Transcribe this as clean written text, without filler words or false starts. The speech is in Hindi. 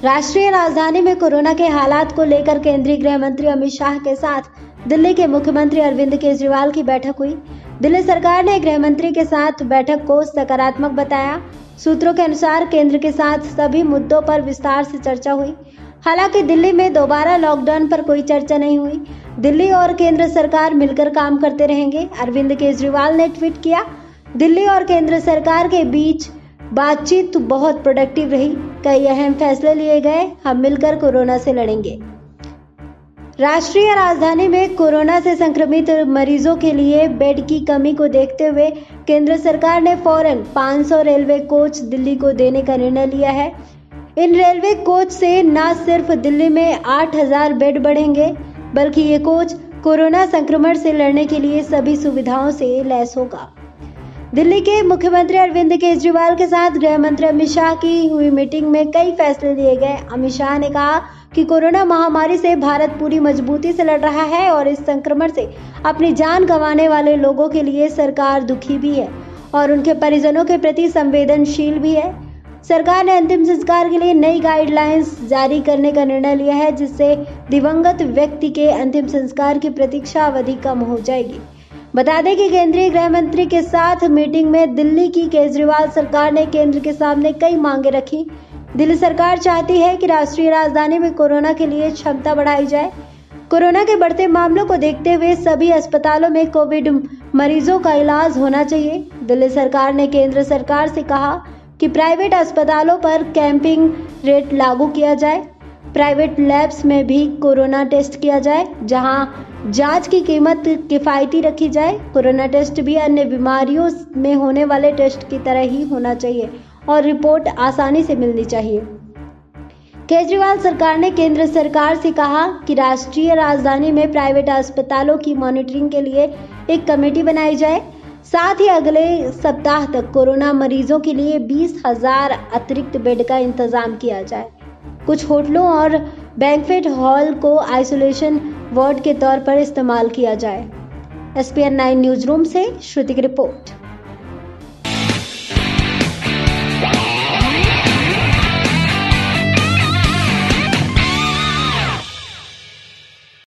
राष्ट्रीय राजधानी में कोरोना के हालात को लेकर केंद्रीय गृह मंत्री अमित शाह के साथ दिल्ली के मुख्यमंत्री अरविंद केजरीवाल की बैठक हुई। दिल्ली सरकार ने गृह मंत्री के साथ बैठक को सकारात्मक बताया। सूत्रों के अनुसार केंद्र के साथ सभी मुद्दों पर विस्तार से चर्चा हुई। हालांकि दिल्ली में दोबारा लॉकडाउन पर कोई चर्चा नहीं हुई। दिल्ली और केंद्र सरकार मिलकर काम करते रहेंगे। अरविंद केजरीवाल ने ट्वीट किया, दिल्ली और केंद्र सरकार के बीच बातचीत बहुत प्रोडक्टिव रही। कई अहम फैसले लिए गए। हम मिलकर कोरोना से लड़ेंगे। राष्ट्रीय राजधानी में कोरोना से संक्रमित मरीजों के लिए बेड की कमी को देखते हुए केंद्र सरकार ने फौरन 500 रेलवे कोच दिल्ली को देने का निर्णय लिया है। इन रेलवे कोच से न सिर्फ दिल्ली में 8000 बेड बढ़ेंगे, बल्कि ये कोच कोरोना संक्रमण से लड़ने के लिए सभी सुविधाओं से लैस होगा। दिल्ली के मुख्यमंत्री अरविंद केजरीवाल के साथ गृह मंत्री अमित शाह की हुई मीटिंग में कई फैसले लिए गए। अमित शाह ने कहा कि कोरोना महामारी से भारत पूरी मजबूती से लड़ रहा है और इस संक्रमण से अपनी जान गंवाने वाले लोगों के लिए सरकार दुखी भी है और उनके परिजनों के प्रति संवेदनशील भी है। सरकार ने अंतिम संस्कार के लिए नई गाइडलाइंस जारी करने का निर्णय लिया है, जिससे दिवंगत व्यक्ति के अंतिम संस्कार की प्रतीक्षा अवधि कम हो जाएगी। बता दें कि केंद्रीय गृह मंत्री के साथ मीटिंग में दिल्ली की केजरीवाल सरकार ने केंद्र के सामने कई मांगे रखी। दिल्ली सरकार चाहती है कि राष्ट्रीय राजधानी में कोरोना के लिए क्षमता बढ़ाई जाए। कोरोना के बढ़ते मामलों को देखते हुए सभी अस्पतालों में कोविड मरीजों का इलाज होना चाहिए। दिल्ली सरकार ने केंद्र सरकार से कहा कि प्राइवेट अस्पतालों पर कैंपिंग रेट लागू किया जाए। प्राइवेट लैब्स में भी कोरोना टेस्ट किया जाए, जहां जांच की कीमत किफायती रखी जाए। कोरोना टेस्ट भी अन्य बीमारियों में होने वाले टेस्ट की तरह ही होना चाहिए और रिपोर्ट आसानी से मिलनी चाहिए। केजरीवाल सरकार ने केंद्र सरकार से कहा कि राष्ट्रीय राजधानी में प्राइवेट अस्पतालों की मॉनिटरिंग के लिए एक कमेटी बनाई जाए। साथ ही अगले सप्ताह तक कोरोना मरीजों के लिए 20,000 अतिरिक्त बेड का इंतजाम किया जाए। कुछ होटलों और बैंक्वेट हॉल को आइसोलेशन वार्ड के तौर पर इस्तेमाल किया जाए। SPN 9 न्यूज रूम से श्रुति की रिपोर्ट।